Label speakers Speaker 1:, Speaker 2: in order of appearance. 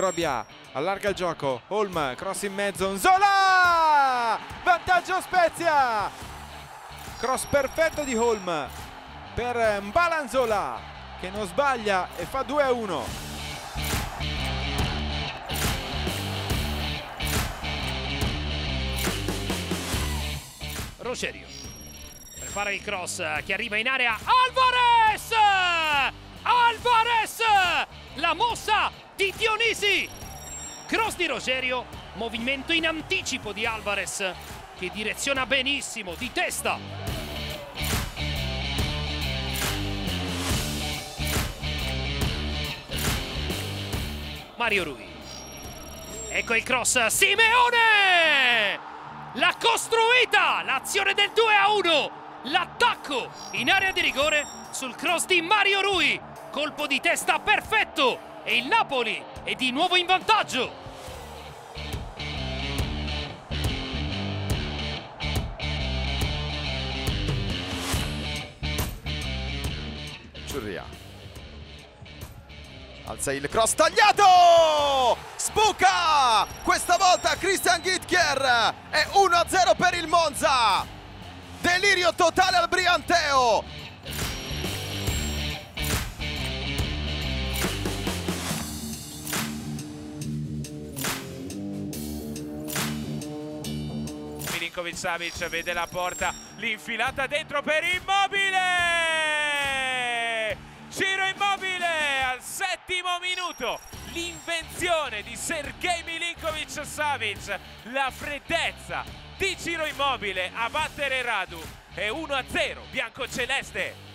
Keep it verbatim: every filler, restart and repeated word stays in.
Speaker 1: Vrobia allarga il gioco, Holm, cross in mezzo, Nzola! Vantaggio Spezia! Cross perfetto di Holm per Mbala Nzola, che non sbaglia e fa due a uno.
Speaker 2: Rogerio prepara il cross che arriva in area, Alvarez! Alvarez! La mossa di Dionisi! Cross di Rogerio, movimento in anticipo di Alvarez che direziona benissimo di testa. Mario Rui. Ecco il cross, Simeone! L'ha costruita! L'azione del due a uno! L'attacco in area di rigore sul cross di Mario Rui. Colpo di testa perfetto e il Napoli è di nuovo in vantaggio.
Speaker 3: Ciurria alza il cross tagliato, sbuca questa volta Christian Gittker, è uno a zero per il Monza, delirio totale al Brianteo.
Speaker 4: Milinkovic Savic vede la porta, l'infilata dentro per Immobile! Ciro Immobile al settimo minuto, l'invenzione di Sergej Milinkovic Savic, la freddezza di Ciro Immobile a battere Radu, è uno a zero biancoceleste.